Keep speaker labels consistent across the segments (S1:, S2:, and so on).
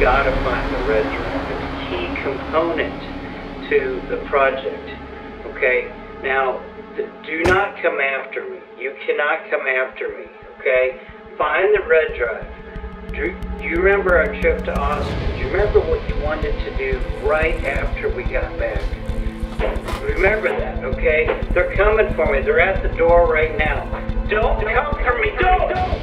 S1: gotta find the red drive. It's a key component to the project. Okay? Now, do not come after me. You cannot come after me. Okay? Find the red drive. Do you remember our trip to Austin? Do you remember what you wanted to do right after we got back? Remember that, okay? They're coming for me. They're at the door right now. Don't come for me. Don't!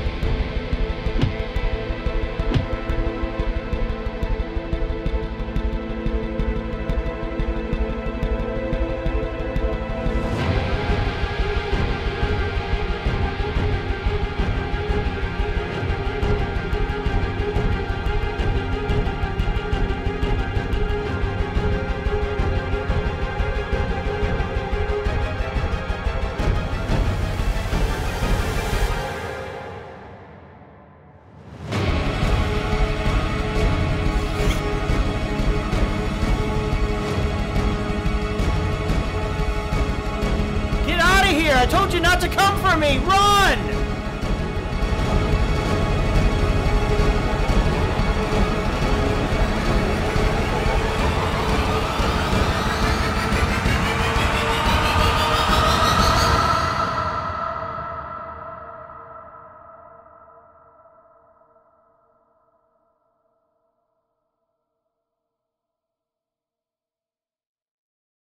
S2: I told you not to come for me! Run!